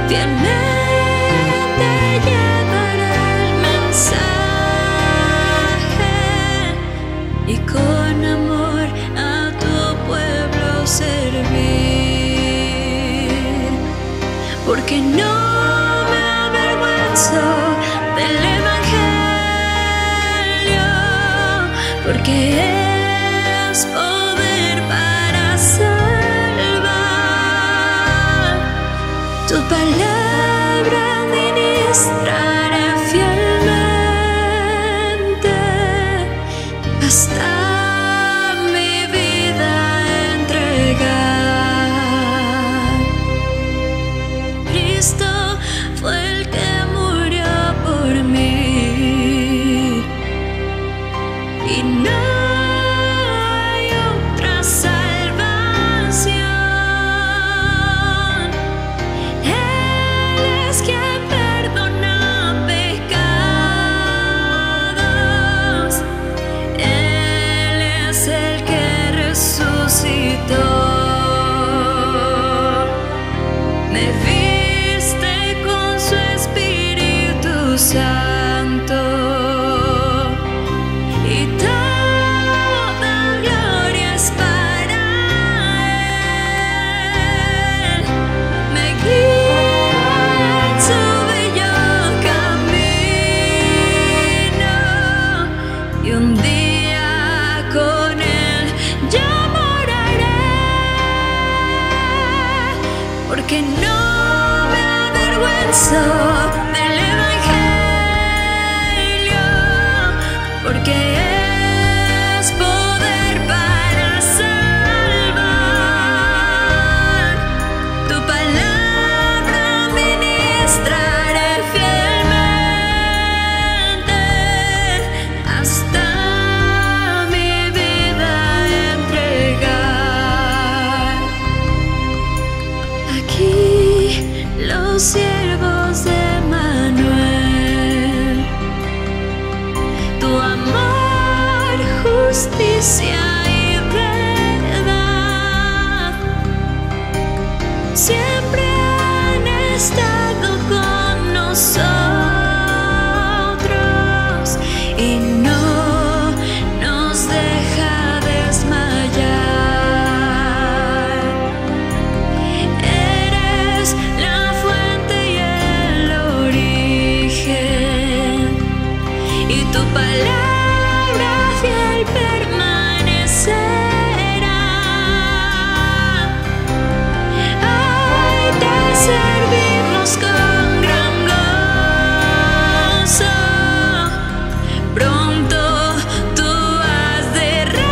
fielmente llevaré el mensaje y con amor a tu pueblo servir, porque no me avergüenzo del Evangelio, porque es poder para salvar. Tu palabra ministraré fielmente hasta mi vida entregar. Cristo fue el que murió por mí y no hay otra salvación. Él es quien perdona pecados, Él es el que resucitó. Me viste con su Espíritu Santo y toda gloria es para Él. Me guía en su bello camino y un día con Él yo moraré, porque no me avergüenzo del Evangelio, porque es poder para salvar. Tu palabra ministraré fielmente hasta mi vida entregar. Aquí los siervos de Manuel, tu amor, justicia y verdad siempre han estado con nosotros y no nos deja desmayar. Eres la fuente y el origen, y tu palabra fiel permanecerá. Hoy te servimos con gran gozo, pronto tú has de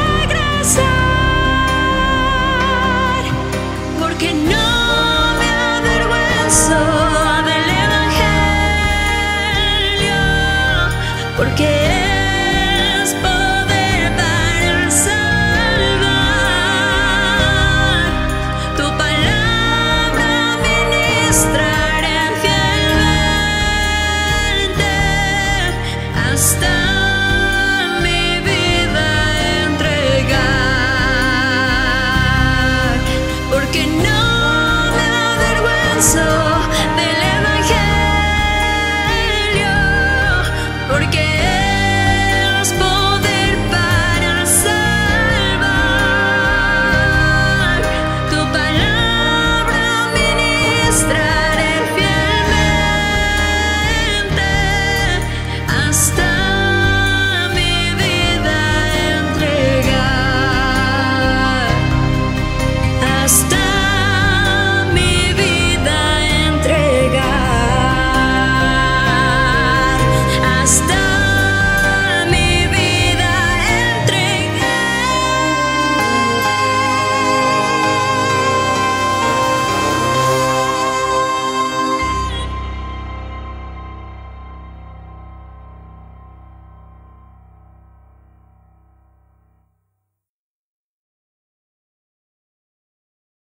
regresar, porque no me avergüenzo del Evangelio, porque es poder para salvar. Tu palabra ministraré fielmente hasta mi vida entregar, porque no me avergüenzo